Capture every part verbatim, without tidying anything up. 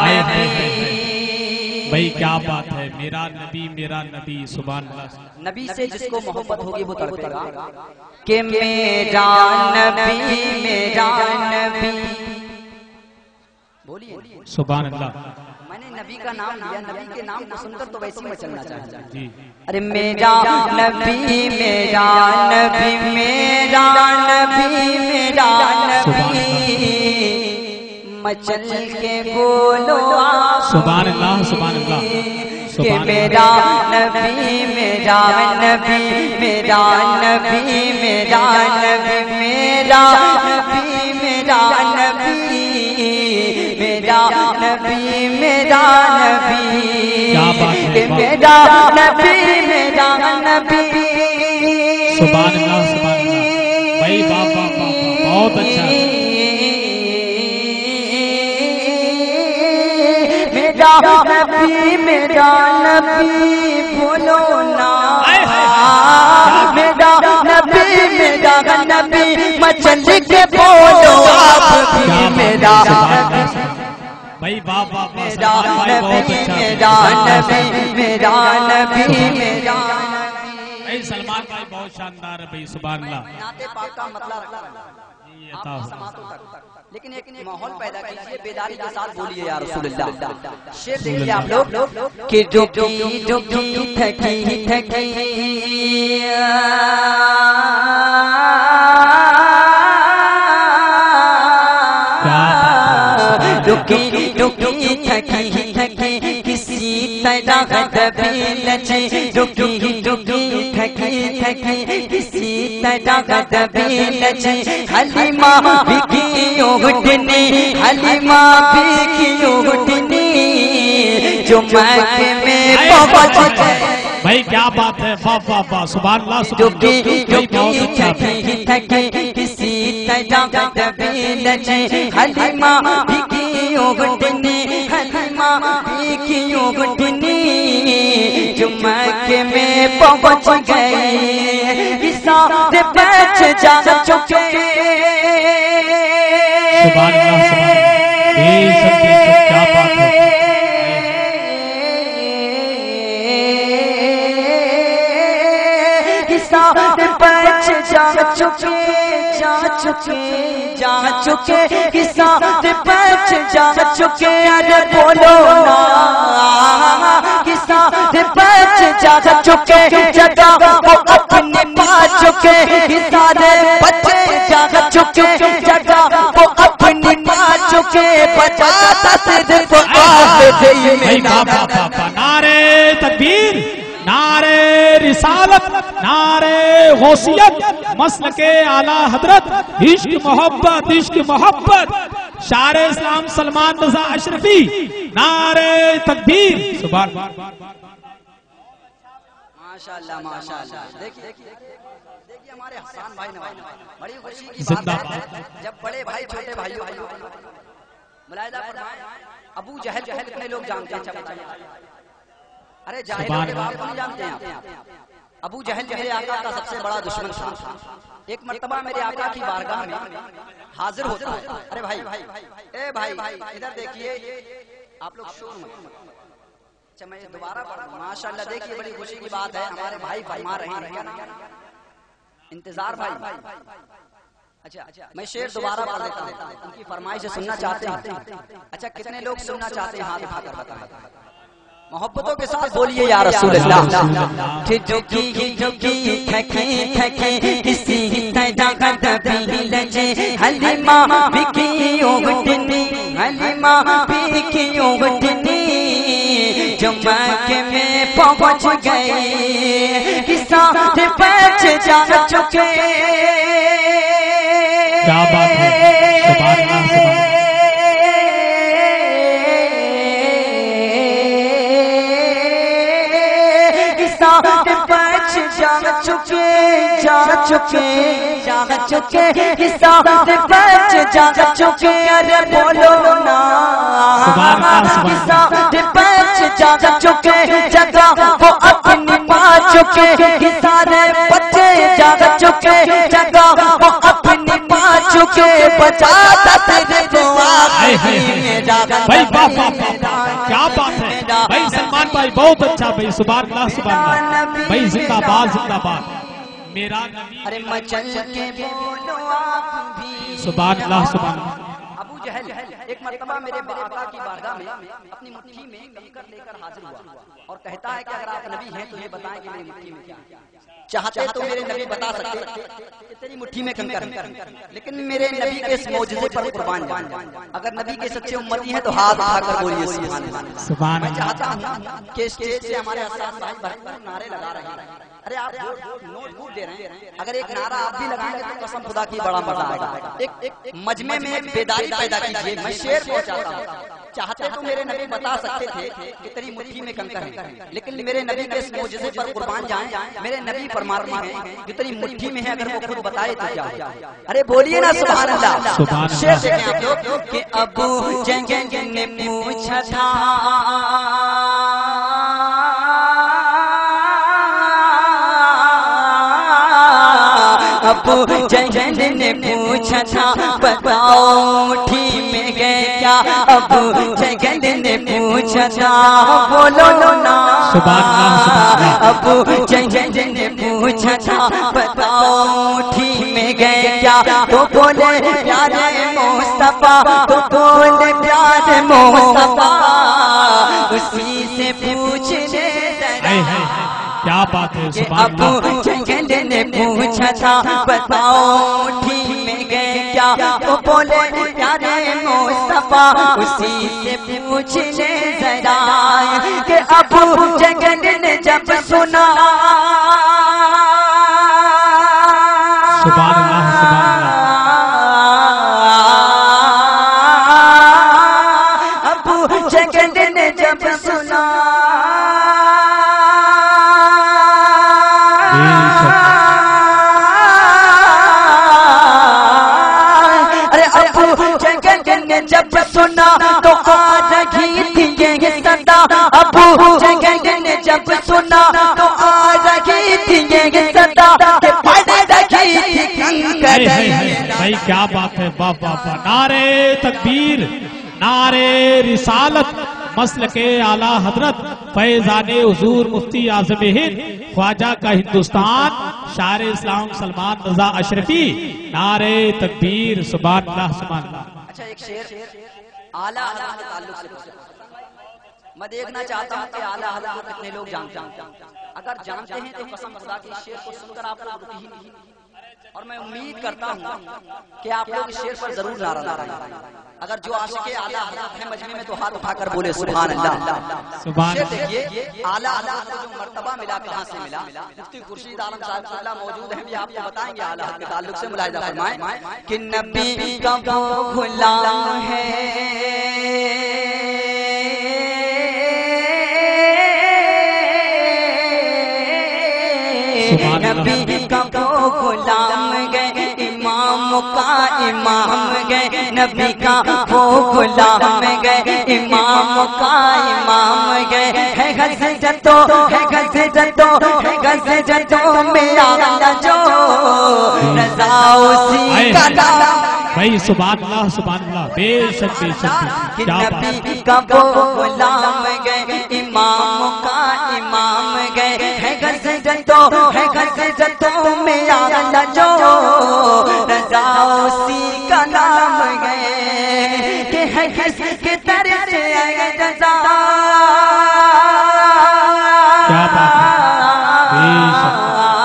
بھائی کیا بات ہے، میرا نبی میرا نبی، سبحان اللہ۔ نبی سے جس کو محبت ہوگی وہ تڑپے گا کہ میرا نبی میرا نبی، بولیے سبحان اللہ۔ میں نے نبی کا نام لیا، نبی کے نام کو سن کر تو ویسے میں چلنا چاہتا ہوں جی۔ ارے میرا نبی میرا نبی میرا نبی میرا نبی، مچل کے بولو سبحان اللہ سبحان اللہ کہ میرا نبی میرا نبی میرا نبی میرا نبی میرا نبی میرا نبی میرا نبی میرا نبی کہ میرا نبی میرا نبی، سبحان اللہ سبحان اللہ۔ بھائی بابا بابا بہت اچھا ہے۔ میرا نبی میرا نبی بولو نا، میرا نبی میرا نبی مچل کے بولو آپ بھی میرا نبی، بھائی بابا میرا نبی میرا نبی میرا نبی میرا نبی۔ بھائی سلمان بھائی بہت شاندار ہے بھائی، سبحان اللہ۔ نعت پاک کا مطلب آپ کی سماعتوں تک، لیکن ایک ماحول پیدا کیجئے، بیداری کے ساتھ بولیے یا رسول اللہ۔ شعر دیکھیے آپ لوگ کہ رکی رکی تھکی تھکی رکی رکی تھکی تھکی کسی طرح دبی لچے، رکی رکی تھکی تھکی کسی طرح دبی لچے، حلیمہ بھی کی اٹھنی حلیمہ بھی کی اٹھنی جو مکے میں پہنچ گئے۔ بھائی کیا بات ہے، واہ واہ واہ سبحان اللہ سبحان اللہ۔ تھکی تھکی کسی طرح دبی لچے، حلیمہ بھی کی اٹھنی حلیمہ بھی کی اٹھنی جو مکے میں پہنچ گئے، سارے بچ جا چکے۔ سبحان اللہ سبحان اللہ، یہ سب کیا بات ہے۔ سارے بچ جا چکے جا چکے جا چکے سارے بچ جا چکے، ارے بولو نا کہ سارے بچ جا چکے، جگہ وہ اپنے پا چکے، سارے بچے جا چکے جگہ وہ اپنے پا چکے، بچاتا صرف آخری میں نعرہ نعرے تکبیر، نعرے رسالت، نعرے غوثیت، مسلک اعلیٰ حضرت، عشق محبت عشق محبت، شاعر اسلام سلمان رضا اشرفی، نعرے تکبیر، سبحان ماشاءاللہ ماشاءاللہ۔ دیکھیے دیکھیے ہمارے حسان بھائی نواز، بڑی خوشی کی بات ہے جب بڑے بھائی چھوٹے بھائیوں ملاحظہ فرمائیں۔ ابو جہل کو کتنے لوگ جانتے ہیں؟ ارے جاہلوں کے باپ کو نہیں جانتے ہیں آپ؟ ابو جہل میرے آقا کا سب سے بڑا دشمن تھا۔ ایک مرتبہ میرے آقا کی بارگاہ میں حاضر ہوتا ہے، ارے بھائی اے بھائی ادھر دیکھیے، آپ لوگ شور مت۔ اچھا میں دوبارہ پڑھوں، ماشاءاللہ دیکھیے بڑی خوشی کی بات ہے، ہمارے بھائی فرما رہے ہیں انتظار بھائی۔ اچھا میں شعر دوبارہ پڑھ دیتا ہوں، ان کی فرمائش سے سننا چاہتے ہیں؟ اچھا کتنے لوگ سننا چاہتے ہیں؟ ہاتھ اٹھا کر بتائیں، محبتوں کے ساتھ بولیے یا رسول اللہ۔ کہ جھکی جھکی تھکی تھکی کسی طرح دبی لچے، حلیمہ بھی کی اٹھنی حلیمہ بھی کی اٹھنی جو مکے میں پہنچ گئے، سارے بچ جا چکے۔ کیا بات ہے، سبحان اللہ سبحان اللہ۔ سارے بچ جا چکے جا چکے جا چکے سارے بچ جا چکے، ارے بولو نا سارے بچ جا چکے، جگہ وہ اپنی پا چکے، سارے بچے جا چکے، جگہ وہ اپنی پا چکے، بچاتا صرف آخری میں جا بھائی بہت اچھا بھائی سبحان اللہ سبحان اللہ بھائی زندہ باد زندہ باد میرا نبی ارے مچل کے بولو آپ بھی سبحان اللہ سبحان اللہ ابو جہل ایک مرتبہ میرے آقا کی بارگاہ میں اپنی مٹھی میں کنکر لے کر حاضر ہوا اور کہتا ہے کہ اگر آپ نبی ہیں تو یہ بتائیں کہ میری مٹھی میں کیا ہے چاہتے تو میرے نبی بتا سکتے کہ تیری مٹھی میں کنکر ہے لیکن میرے نبی کے اس معجزے پر قربان جان اگر نبی کے سچے امتی ہیں تو ہاتھ اٹھا کر بولیے سبحان اللہ سبحان میں اللہ چاہتا ہوں کہ اسٹیج سے ہمارے اساتذہ بھائی بھرپور نعرے لگا رہے ہیں ارے آپ نوٹ بک دے رہے ہیں اگر ایک نعرہ آپ بھی لگائیں گے تو قسم خدا کی بڑا مزہ آئے گا ایک مجمع میں ایک بیداری پیدا کیجیے میں شعر پہنچاتا ہوں چاہتے تو میرے نبی بتا سکتے تھے کہ تیری مٹھی میں کنکر ہے لیکن میرے نبی کے اس معجزے پر قربان جائیں میرے نبی فرماتے ہیں کہ تیری مٹھی میں ہے اگر وہ خود بتائے تو کیا ہو ارے بولیے نا سبحان اللہ شعر دیکھیں آپ لوگ کہ ابو جہل نے پوچھا تھا ابو جہل نے پوچھا تھا بتاؤ مٹھی میں گئے کیا ابو جہل نے پوچھا تھا بولو نا ابو جہل نے پوچھا تھا بتاؤ مٹھی میں گئے کیا تو بولے پیارے مصطفیٰ تو بولے پیارے مصطفیٰ اسی سے پوچھنے کیا بات ہے سبحان اللہ ابو جہل نے پوچھا تھا بتاؤ مٹھی میں گئے کیا تو بولے پیارے مصطفیٰ اسی سے پوچھنے ذرا کہ ابو جہل نے جب سنا سبحان اللہ سبحان اللہ ابو جہل نے جب سنا جب سنا تو آ رہی تھی یہ صدا ابو جہل نے جب سنا تو آ رہی تھی یہ صدا کہ پڑ رہی تھی کنکر بھائی کیا بات ہے واہ واہ واہ نعرے تکبیر نعرے رسالت مسلک اعلیٰ حضرت فیضان حضور مفتی اعظم ہند خواجہ کا ہندوستان شاعر اسلام سلمان رضا اشرفی نعرے تکبیر سبحان اللہ سبحان اللہ اچھا ایک شعر اعلیٰ حضرت کے تعلق سے میں دیکھنا چاہتا ہوں کہ اعلیٰ حضرت کو کتنے لوگ جانتے ہیں اگر جانتے ہیں تو قسم خدا کی شعر کو سن کر آپ کو رکی ہی نہیں اور میں امید کرتا ہوں کہ آپ لوگ اس شعر پر ضرور نعرہ لگائیں اگر جو عاشق اعلیٰ حضرت ہیں مجمع میں تو ہاتھ اٹھا کر بولے سبحان اللہ سبحان شعر دیکھیے اعلیٰ حضرت کو جو مرتبہ ملا کہاں سے ملا مفتی خورشید عالم صاحب اللہ موجود ہیں بھی آپ کو بتائیں گے اعلیٰ حضرت کے تعلق سے ملاحظہ فرمائیں کہ نبی کا وہ غلام ہے نبی کا وہ غلام گئے امام کا امام گئے نبی کا وہ غلام گئے امام کا امام گئے ہے غزجتو ہے غزجتو ہے غزجتو میرا جو رضا اسی کا نام بھائی سبحان اللہ سبحان اللہ بے شک بے شک کیا بات نبی کا وہ غلام گئے امام کا امام گئے ہے غزجتو ہے غزجتو میرا جو رضا اسی کا نام گئے کہ ہے کس کے طرف سے ہے رضا کیا بات ہے بے شک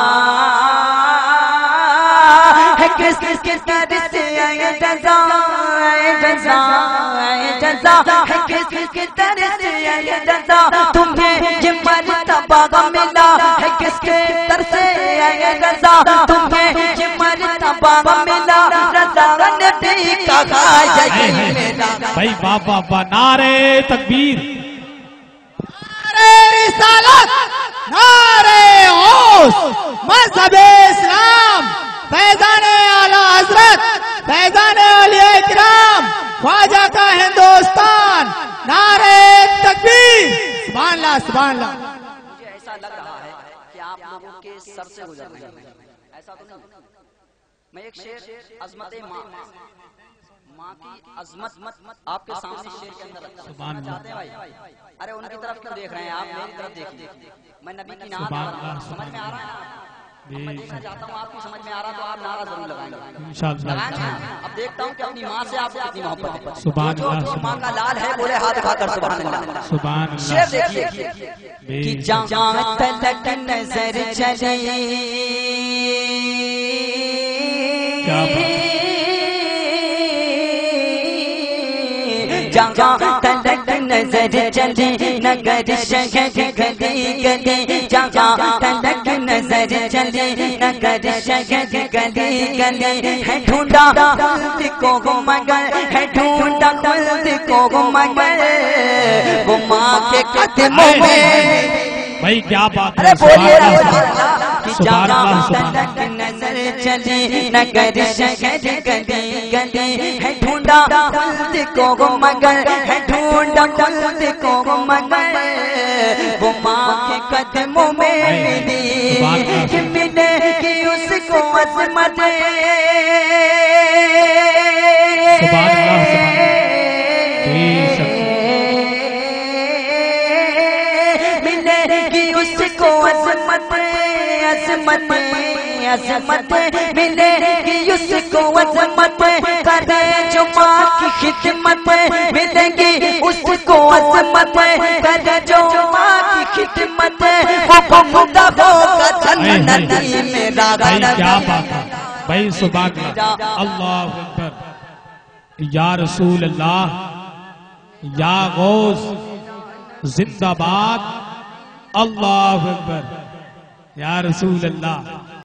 ہے کس کس کے طرف سے ہے رضا جزا جزا ہے کس کس کے طرف سے ہے رضا تمہیں یہ مرتبہ ملا ہے کس کے طرف سے ہے رضا تمہیں یہ مرتبہ ملا رضا نبی کا غایا میرا بھائی واہ واہ واہ نعرے تکبیر نعرے رسالت نعرے غوث مذہب اسلام فیضان اعلیٰ حضرت فیضان اولیاء اکرام خواجہ کا ہندوستان نعرے تکبیر سبحان اللہ سبحان اللہ مجھے ایسا لگ رہا ہے کہ آپ لوگوں کے سر سے گزر رہے ہیں ایسا تو نہیں میں ایک شعر عظمت ماں ماں کی عظمت آپ کے سامنے شیر کے اندر رکھنا سبحان اللہ چاہتے ہیں بھائی؟ ارے ان کی طرف کیوں دیکھ رہے ہیں آپ؟ میری طرف دیکھیں. میں نبی کی نعت سبحان پڑھ رہا ہوں. اللہ، سمجھ میں آ رہا ہے نا؟ میں دیکھنا چاہتا ہوں آپ کو سمجھ میں آ رہا تو آپ نعرہ ضرور لگائیں گے. انشاءاللہ. لگائیں گے. اب دیکھتا ہوں کہ اپنی ماں سے آپ کو کتنی محبت ہے. سبحان جو اللہ، جو ماں کا لال ہے بولے ہاتھ اٹھا کر سبحان اللہ. سبحان شیر اللہ. دیکھیے کہ جہاں تلک نظر چلی کیا بات. جہاں تلک نظر چلی نگر شہر گلی گلی جہاں تلک نظر چلی نگر شہر گلی گلی ہے ڈھونڈا خلد کو مگر ہے ڈھونڈا خلد کو مگر وہ ماں کے قدموں میں. بھائی کیا بات ہے. ارے بولیے سبحان اللہ. سبحان اللہ. تلک نظر چلی نگر شہر گلی گلی ہے ڈھونڈا خلد کو مگر ہے ڈھونڈا خلد کو مگر وہ ماں کے قدموں میں ملی ملے گی اس کو عظمت. سبحان اللہ. بے شک. ملے گی اس کو عظمت عظمت عظمت ملے گی اس کو عظمت کرے جو ماں کی خدمت. ملے گی اس کو عظمت کرے جو ماں کی خدمت. وہ خدا ہوگا جنتی میرا بھائی کیا بات ہے. بھائی سبحان اللہ. اللہ اکبر. یا رسول اللہ یا غوث زندہ باد. اللہ اکبر. یا رسول اللہ.